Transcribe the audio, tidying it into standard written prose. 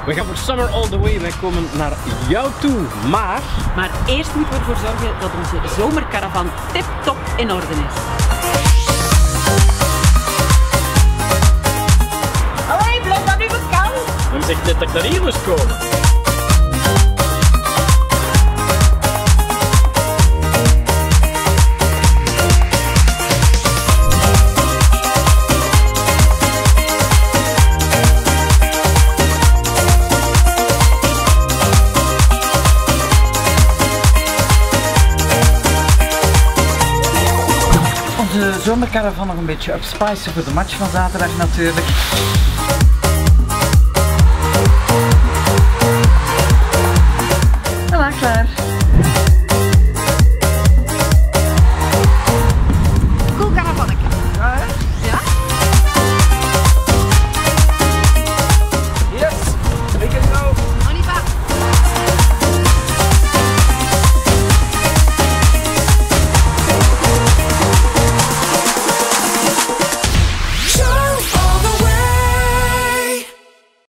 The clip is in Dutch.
We gaan voor Summer All The Way. Wij komen naar jou toe. Maar eerst moeten we ervoor zorgen dat onze zomercaravan tip-top in orde is. Allee, blijf dat nu bekend! dan zeg net dat ik naar hier moest komen. De zomercaravan nog een beetje upspicen voor de match van zaterdag natuurlijk.